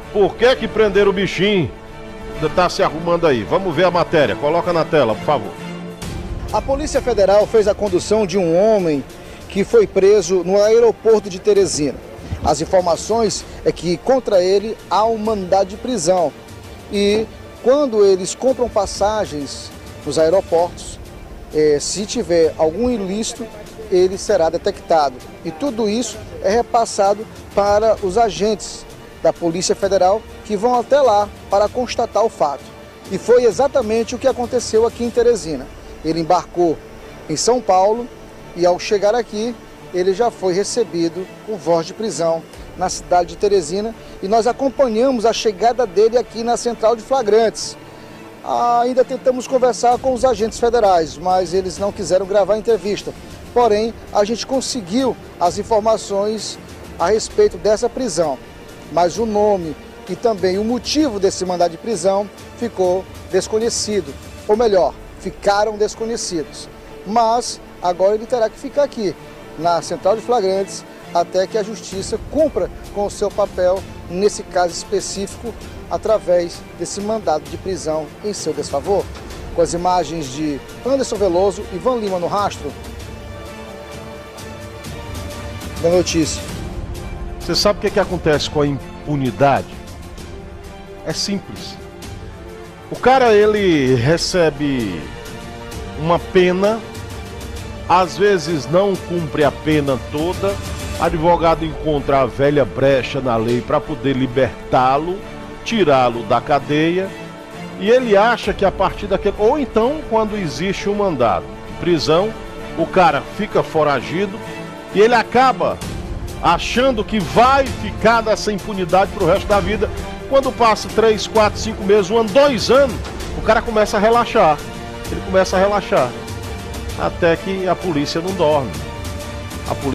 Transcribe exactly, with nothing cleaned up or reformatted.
Por que que prenderam o bichinho? Tá se arrumando aí. Vamos ver a matéria. Coloca na tela, por favor. A Polícia Federal fez a condução de um homem que foi preso no aeroporto de Teresina. As informações é que contra ele há um mandado de prisão. E quando eles compram passagens nos aeroportos, eh, se tiver algum ilícito, ele será detectado. E tudo isso é repassado para os agentes da Polícia Federal que vão até lá para constatar o fato. E foi exatamente o que aconteceu aqui em Teresina. Ele embarcou em São Paulo e ao chegar aqui, ele já foi recebido com voz de prisão na cidade de Teresina e nós acompanhamos a chegada dele aqui na central de flagrantes. Ainda tentamos conversar com os agentes federais, mas eles não quiseram gravar a entrevista. Porém, a gente conseguiu as informações a respeito dessa prisão, mas o nome e também o motivo desse mandado de prisão ficou desconhecido, ou melhor, ficaram desconhecidos. Mas agora ele terá que ficar aqui, na central de flagrantes, até que a justiça cumpra com o seu papel nesse caso específico, através desse mandado de prisão em seu desfavor. Com as imagens de Anderson Veloso e Ivan Lima no rastro da notícia. Você sabe o que, que acontece com a impunidade? É simples. O cara, ele recebe uma pena, às vezes não cumpre a pena toda, advogado encontra a velha brecha na lei para poder libertá-lo, tirá-lo da cadeia, e ele acha que a partir daquele... Ou então, quando existe um mandado de prisão, o cara fica foragido e ele acaba achando que vai ficar dessa impunidade pro resto da vida. Quando passa três, quatro, cinco meses, um ano, dois anos, o cara começa a relaxar. Ele começa a relaxar. Até que a polícia não dorme. A polícia